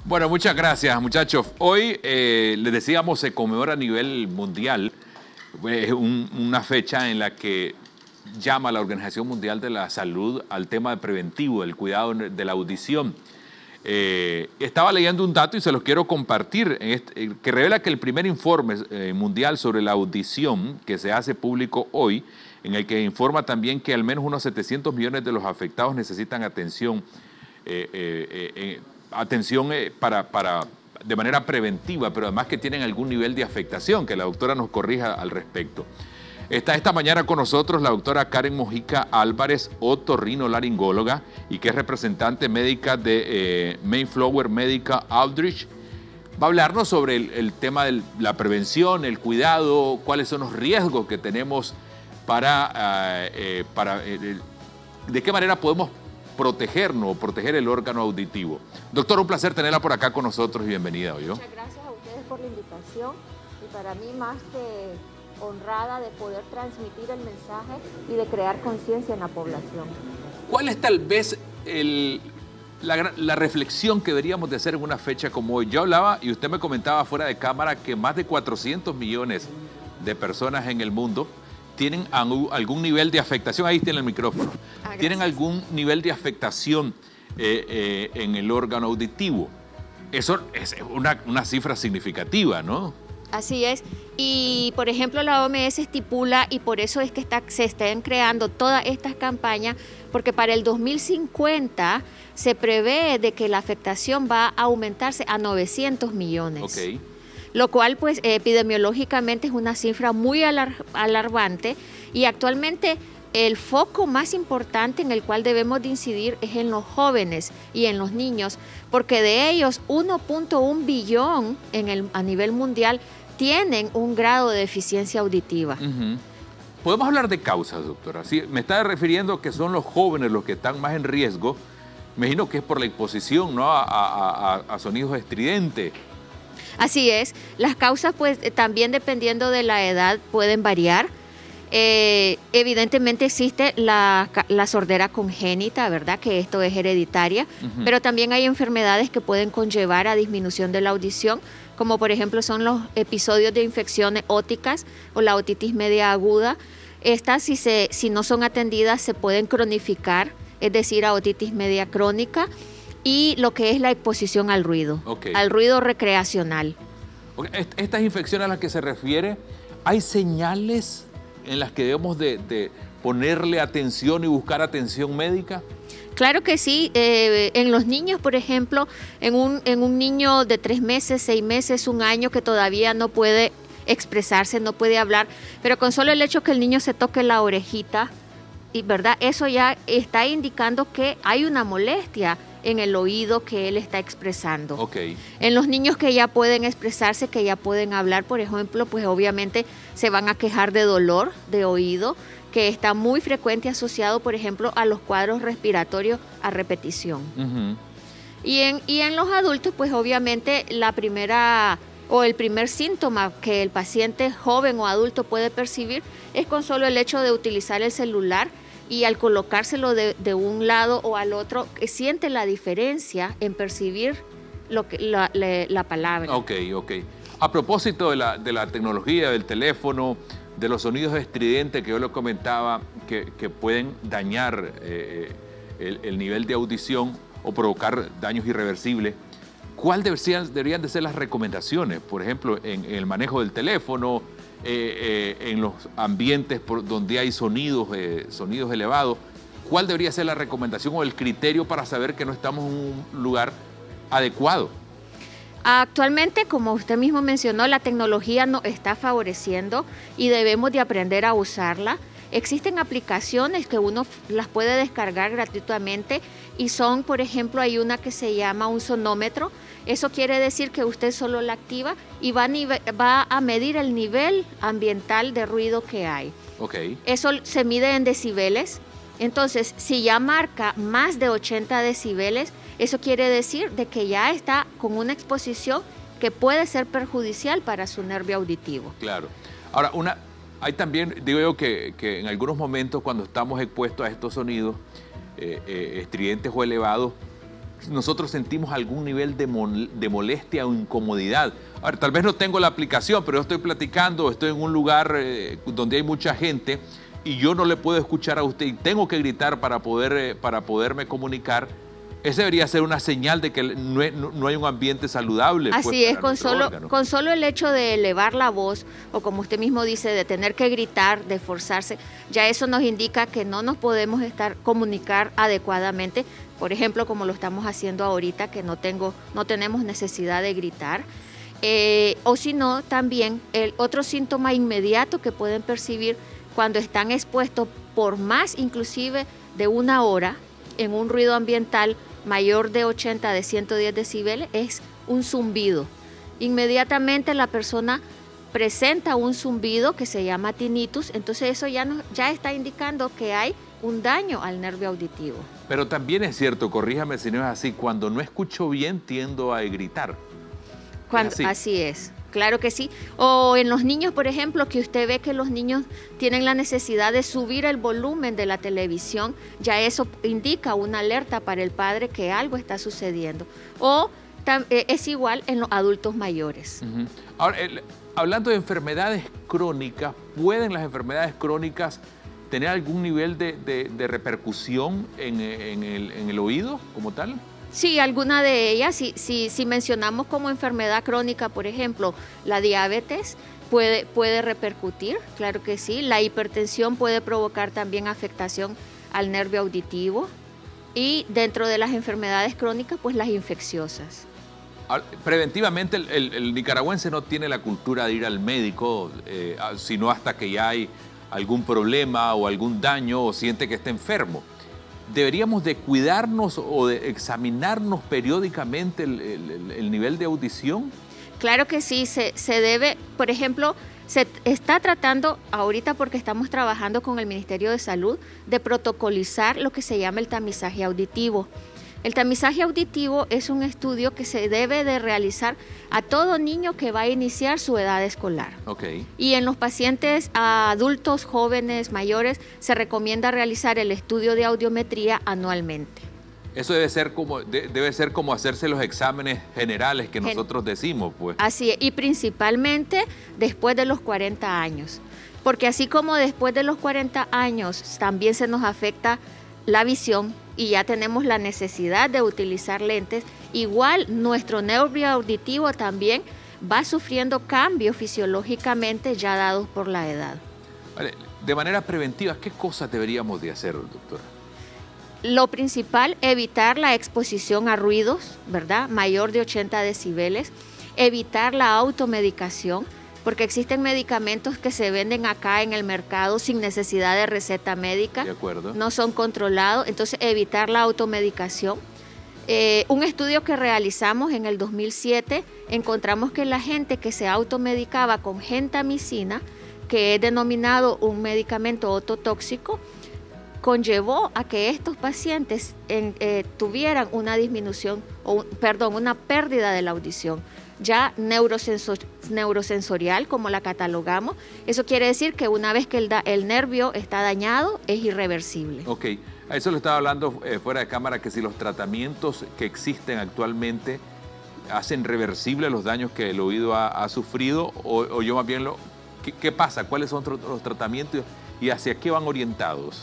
Bueno, muchas gracias, muchachos. Hoy, les decíamos, se conmemora a nivel mundial una fecha en la que llama a la Organización Mundial de la Salud al tema de preventivo, del cuidado de la audición. Estaba leyendo un dato y se los quiero compartir, que revela que el primer informe mundial sobre la audición que se hace público hoy, en el que informa también que al menos unos 700 millones de los afectados necesitan atención, de manera preventiva, pero además que tienen algún nivel de afectación, que la doctora nos corrija al respecto. Está esta mañana con nosotros la doctora Karen Mojica Álvarez, otorrinolaringóloga, y que es representante médica de Mayflower Medical Outreach. Va a hablarnos sobre el tema de la prevención, el cuidado, cuáles son los riesgos que tenemos de qué manera podemos protegernos o proteger el órgano auditivo. Doctor, un placer tenerla por acá con nosotros y bienvenida. ¿Oyó? Muchas gracias a ustedes por la invitación y para mí más que honrada de poder transmitir el mensaje y de crear conciencia en la población. ¿Cuál es tal vez la reflexión que deberíamos de hacer en una fecha como hoy? Yo hablaba y usted me comentaba fuera de cámara que más de 400 millones de personas en el mundo tienen algún nivel de afectación. Ahí tiene el micrófono. Tienen algún nivel de afectación en el órgano auditivo. Eso es una cifra significativa, ¿no? Así es. Y, por ejemplo, la OMS estipula, y por eso es que se están creando todas estas campañas, porque para el 2050 se prevé de que la afectación va a aumentarse a 900 millones. Okay. Lo cual, pues, epidemiológicamente es una cifra muy alarmante y actualmente el foco más importante en el cual debemos de incidir es en los jóvenes y en los niños, porque de ellos 1.1 billón a nivel mundial tienen un grado de deficiencia auditiva. Podemos hablar de causas, doctora. Sí, me está refiriendo que son los jóvenes los que están más en riesgo. Me imagino que es por la exposición, ¿no?, a sonidos estridentes. Así es. Las causas, pues, también dependiendo de la edad pueden variar. Evidentemente existe la sordera congénita, ¿verdad?, que esto es hereditaria, pero también hay enfermedades que pueden conllevar a disminución de la audición, como por ejemplo son los episodios de infecciones óticas o la otitis media aguda. Estas, si no son atendidas, se pueden cronificar, es decir, a otitis media crónica, y lo que es la exposición al ruido, al ruido recreacional. Estas infecciones a las que se refiere, ¿hay señales en las que debemos de ponerle atención y buscar atención médica? Claro que sí. En los niños, por ejemplo, en un niño de 3 meses, 6 meses, 1 año que todavía no puede expresarse, no puede hablar, pero con solo el hecho que el niño se toque la orejita, y ¿verdad?, eso ya está indicando que hay una molestia en el oído que él está expresando. En los niños que ya pueden expresarse, que ya pueden hablar, por ejemplo, pues obviamente se van a quejar de dolor de oído, que está muy frecuente asociado, por ejemplo, a los cuadros respiratorios a repetición. Y en los adultos, pues obviamente el primer síntoma que el paciente joven o adulto puede percibir es con solo el hecho de utilizar el celular, y al colocárselo de un lado o al otro, siente la diferencia en percibir la palabra. A propósito de la tecnología, del teléfono, de los sonidos estridentes que yo le comentaba, que pueden dañar el nivel de audición o provocar daños irreversibles, ¿cuáles deberían de ser las recomendaciones? Por ejemplo, en el manejo del teléfono, en los ambientes donde hay sonidos elevados, ¿cuál debería ser la recomendación o el criterio para saber que no estamos en un lugar adecuado? Actualmente, como usted mismo mencionó, la tecnología nos está favoreciendo y debemos de aprender a usarla. Existen aplicaciones que uno las puede descargar gratuitamente y son, por ejemplo, hay una que se llama un sonómetro. Eso quiere decir que usted solo la activa y va a medir el nivel ambiental de ruido que hay. Eso se mide en decibeles. Entonces, si ya marca más de 80 decibeles, eso quiere decir de que ya está con una exposición que puede ser perjudicial para su nervio auditivo. Claro. Ahora, hay también, digo yo, que en algunos momentos cuando estamos expuestos a estos sonidos estridentes o elevados, nosotros sentimos algún nivel de molestia o incomodidad. A ver, tal vez no tengo la aplicación, pero yo estoy platicando, estoy en un lugar donde hay mucha gente y yo no le puedo escuchar a usted y tengo que gritar para poderme comunicar. Esa debería ser una señal de que no hay un ambiente saludable. Así es, con solo el hecho de elevar la voz, o como usted mismo dice, de tener que gritar, de forzarse, ya eso nos indica que no nos podemos comunicar adecuadamente. Por ejemplo, como lo estamos haciendo ahorita, que no tenemos necesidad de gritar. O si no, también el otro síntoma inmediato que pueden percibir cuando están expuestos por más inclusive de 1 hora en un ruido ambiental mayor de 80 de 110 decibeles es un zumbido. Inmediatamente la persona presenta un zumbido que se llama tinnitus, entonces eso ya está indicando que hay un daño al nervio auditivo. Pero también es cierto, corríjame si no es así, cuando no escucho bien tiendo a gritar. Así es, claro que sí. O en los niños, por ejemplo, que usted ve que los niños tienen la necesidad de subir el volumen de la televisión, ya eso indica una alerta para el padre que algo está sucediendo. O es igual en los adultos mayores. Ahora, hablando de enfermedades crónicas, ¿pueden las enfermedades crónicas tener algún nivel de repercusión en el oído como tal? Sí, alguna de ellas, si mencionamos como enfermedad crónica, por ejemplo, la diabetes puede repercutir, claro que sí. La hipertensión puede provocar también afectación al nervio auditivo y dentro de las enfermedades crónicas, pues las infecciosas. Preventivamente el nicaragüense no tiene la cultura de ir al médico, sino hasta que ya hay algún problema o algún daño o siente que está enfermo. ¿Deberíamos de cuidarnos o de examinarnos periódicamente el nivel de audición? Claro que sí, se debe, por ejemplo, se está tratando ahorita porque estamos trabajando con el Ministerio de Salud de protocolizar lo que se llama el tamizaje auditivo. El tamizaje auditivo es un estudio que se debe de realizar a todo niño que va a iniciar su edad escolar. Okay. Y en los pacientes adultos, jóvenes, mayores, se recomienda realizar el estudio de audiometría anualmente. Eso debe ser como hacerse los exámenes generales que nosotros decimos, pues. Así es, y principalmente después de los 40 años. Porque así como después de los 40 años también se nos afecta la visión, y ya tenemos la necesidad de utilizar lentes, igual nuestro nervio auditivo también va sufriendo cambios fisiológicamente ya dados por la edad. Vale, de manera preventiva, ¿qué cosas deberíamos de hacer, doctora? Lo principal, evitar la exposición a ruidos, ¿verdad? Mayor de 80 decibeles, evitar la automedicación, porque existen medicamentos que se venden acá en el mercado sin necesidad de receta médica. De acuerdo. No son controlados, entonces evitar la automedicación. Un estudio que realizamos en el 2007, encontramos que la gente que se automedicaba con gentamicina, que es denominado un medicamento ototóxico, conllevó a que estos pacientes tuvieran una disminución, una pérdida de la audición. Ya neurosensorial, como la catalogamos. Eso quiere decir que una vez que el nervio está dañado, es irreversible. Ok, a eso le estaba hablando fuera de cámara, que si los tratamientos que existen actualmente hacen reversibles los daños que el oído ha sufrido, o yo más bien, ¿qué pasa? ¿Cuáles son los tratamientos y hacia qué van orientados?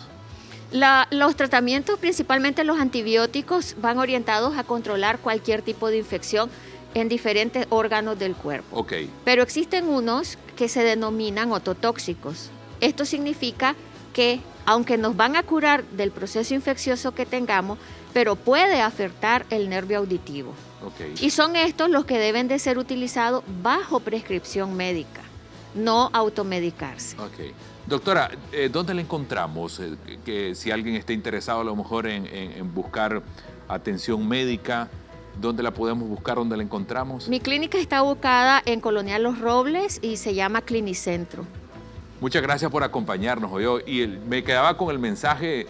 Los tratamientos, principalmente los antibióticos, van orientados a controlar cualquier tipo de infección en diferentes órganos del cuerpo. Okay. Pero existen unos que se denominan ototóxicos. Esto significa que, aunque nos van a curar del proceso infeccioso que tengamos, pero puede afectar el nervio auditivo. Okay. Y son estos los que deben de ser utilizados bajo prescripción médica, no automedicarse. Okay. Doctora, ¿dónde la encontramos? Que si alguien está interesado a lo mejor en buscar atención médica, ¿dónde la podemos buscar? ¿Dónde la encontramos? Mi clínica está ubicada en Colonial Los Robles y se llama Clinicentro. Muchas gracias por acompañarnos hoy. Y me quedaba con el mensaje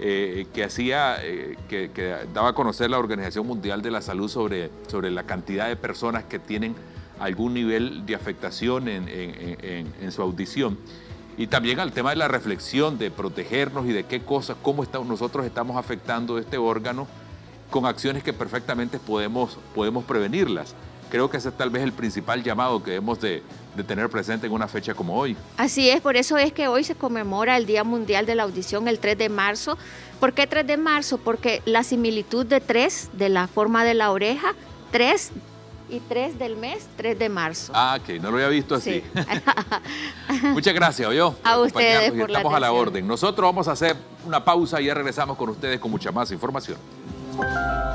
que daba a conocer la Organización Mundial de la Salud sobre la cantidad de personas que tienen algún nivel de afectación en su audición. Y también al tema de la reflexión, de protegernos y de qué cosas, nosotros estamos afectando este órgano con acciones que perfectamente podemos prevenirlas. Creo que ese es tal vez el principal llamado que debemos de tener presente en una fecha como hoy. Así es, por eso es que hoy se conmemora el Día Mundial de la Audición, el 3 de marzo. ¿Por qué 3 de marzo? Porque la similitud de 3, de la forma de la oreja, 3 y 3 del mes, 3 de marzo. Ah, ok, no lo había visto así. Sí. Muchas gracias, ¿oyó? A ustedes por la Estamos a la atención. orden. Nosotros vamos a hacer una pausa y ya regresamos con ustedes con mucha más información.